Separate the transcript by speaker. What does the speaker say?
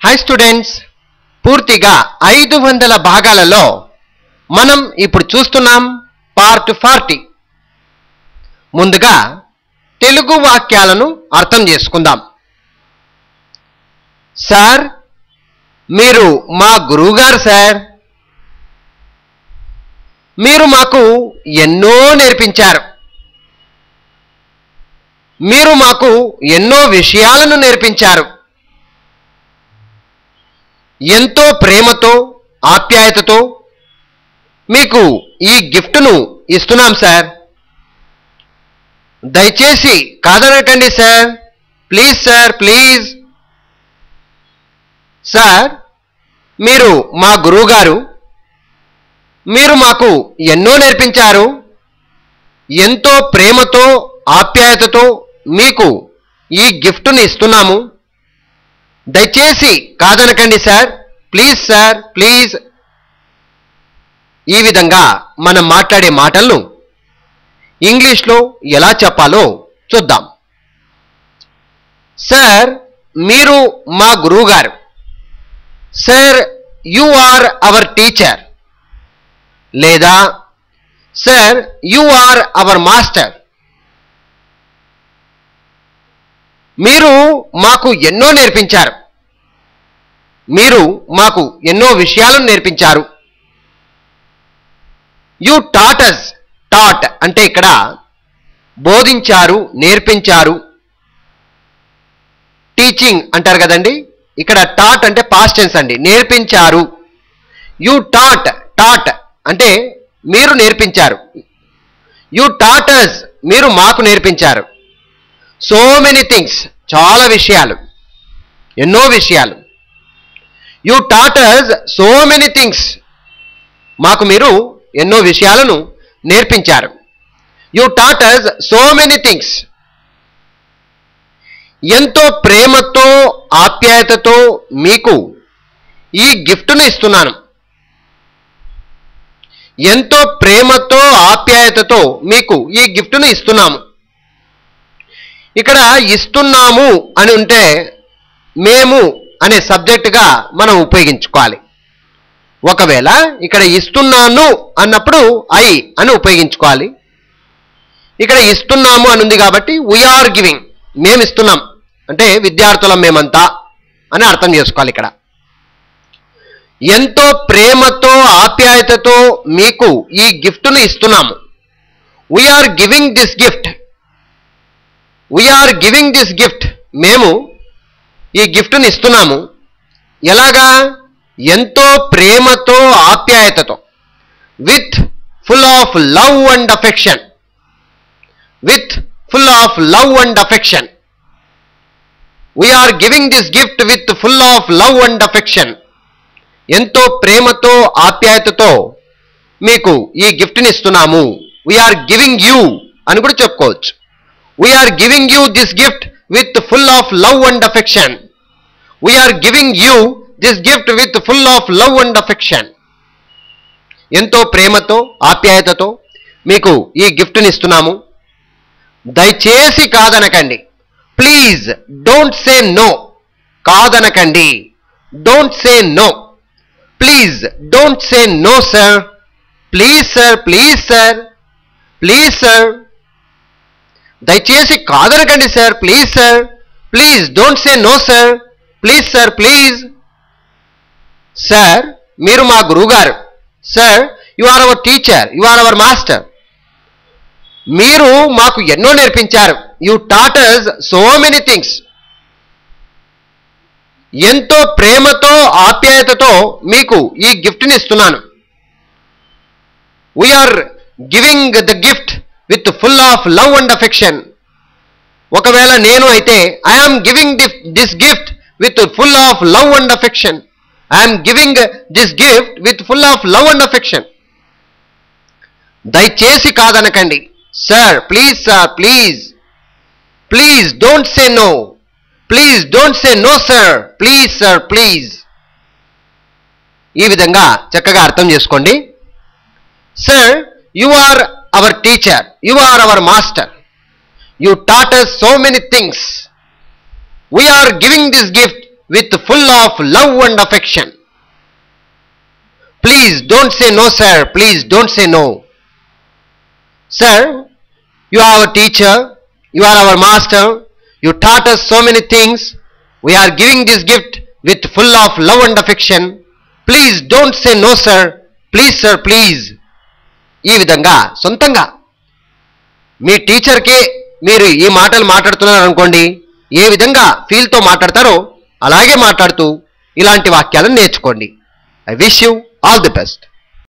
Speaker 1: High students, పూర్తిగా 500 భాగాలలో మనం ఇప్పుడు చూస్తున్నాం పార్ట్ 40. ముందుగా తెలుగు వాక్యాలను అర్థం చేసుకుందాం. సార్, మీరు మా గురువుగారు సార్. మీరు మాకు ఎన్నో నేర్పించారు. మీరు మాకు ఎన్నో విషయాలను నేర్పించారు. ఎంతో ప్రేమతో ఆప్యాయతతో మీకు ఈ గిఫ్ట్ను ఇస్తున్నాం సార్. దయచేసి కాదనకండి sir. Please sir, please. Sir, మీరు మా గురువుగారు. మీరు మాకు ఎన్నో నేర్పించారు. ఎంతో ప్రేమతో ఆప్యాయతతో మీకు ఈ గిఫ్ట్ను ఇస్తున్నాము. దయచేసి కాదనకండి సార్. Please sir, please. ఈ విధంగా మనం మాట్లాడే మాటలను ఇంగ్లీష్లో ఎలా చెప్పాలో చూద్దాం. సార్, మీరు మా గురువుగారు. Sir, you are our teacher. లేదా sir, you are our master. మీరు మాకు ఎన్నో నేర్పించారు. మీరు మాకు ఎన్నో విషయాలను నేర్పించారు. You taught us. టాట్ అంటే ఇక్కడ బోధించారు, నేర్పించారు. టీచింగ్ అంటారు కదండి, ఇక్కడ టాట్ అంటే పాస్ట్ టెన్స్ అండి, నేర్పించారు. You taught. టాట్ అంటే మీరు నేర్పించారు. You taught us. మీరు మాకు నేర్పించారు. సో మెనీ థింగ్స్, చాలా విషయాలు, ఎన్నో విషయాలు. You taught us so many things. మాకు మీరు ఎన్నో విషయాలను నేర్పించారు. You taught us so many things. ఎంతో ప్రేమతో ఆప్యాయతతో మీకు ఈ గిఫ్ట్ను ఇస్తున్నాను. ఎంతో ప్రేమతో ఆప్యాయతతో మీకు ఈ గిఫ్ట్ను ఇస్తున్నాము. ఇక్కడ ఇస్తున్నాము అని ఉంటే మేము అనే సబ్జెక్టుగా మనం ఉపయోగించుకోవాలి. ఒకవేళ ఇక్కడ ఇస్తున్నాను అన్నప్పుడు ఐ అని ఉపయోగించుకోవాలి. ఇక్కడ ఇస్తున్నాము అని ఉంది కాబట్టి వీఆర్ గివింగ్, మేము ఇస్తున్నాం అంటే విద్యార్థులం మేమంతా అని అర్థం చేసుకోవాలి. ఇక్కడ ఎంతో ప్రేమతో ఆప్యాయతతో మీకు ఈ గిఫ్ట్ను ఇస్తున్నాము. We're giving this gift. We're giving this gift. మేము ఈ గిఫ్ట్ని ఇస్తున్నాము. ఎలాగా? ఎంతో ప్రేమతో ఆప్యాయతతో. With full of love and affection. With full of love and affection. We're giving this gift with full of love and affection. ఎంతో ప్రేమతో ఆప్యాయతతో మీకు ఈ గిఫ్ట్ని ఇస్తున్నాము. వీఆర్ గివింగ్ యూ అని కూడా చెప్పుకోవచ్చు. We're giving you this gift with full of love and affection. We're giving you this gift with full of love and affection. ఎంతో ప్రేమతో ఆప్యాయతతో మీకు ఈ గిఫ్ట్ని ఇస్తున్నాము. దయచేసి కాదనకండి. Please don't say no. కాదనకండి. Don't say no. Please don't say no sir. Please sir, please sir, please sir. దయచేసి కాదనకండి sir. Please sir. Please don't say no sir. Please sir, please. Sir, మీరు మా గురువుగారు. Sir, you are our teacher. You are our master. మీరు మాకు ఎన్నో నేర్పించారు. You taught us so many things. ఎంతో ప్రేమతో ఆప్యాయతతో మీకు ఈ గిఫ్ట్ని ఇస్తున్నాను. We're giving the gift with full of love and affection. ఒకవేళ నేను అయితే I'm giving this gift with full of love and affection. I'm giving this gift with full of love and affection. దయచేసి కాదనకండి. Sir, please sir, please. Please don't say no. Please don't say no sir. Please sir, please. ఈ విధంగా చక్కగా అర్థం చేసుకోండి. Sir, you are our teacher. You are our master. You taught us so many things. We are giving this gift with full of love and affection. Please don't say no, sir. Please don't say no. Sir, you are our teacher. You are our master. You taught us so many things. We are giving this gift with full of love and affection. Please don't say no, sir. Please, sir, please. ఈ విధంగా సొంతంగా మీ టీచర్కే మీరు ఈ మాటలు మాట్లాడుతున్నారు అనుకోండి, ఏ విధంగా ఫీల్తో మాట్లాడతారో అలాగే మాట్లాడుతూ ఇలాంటి వాక్యాలను నేర్చుకోండి. I wish you all the best.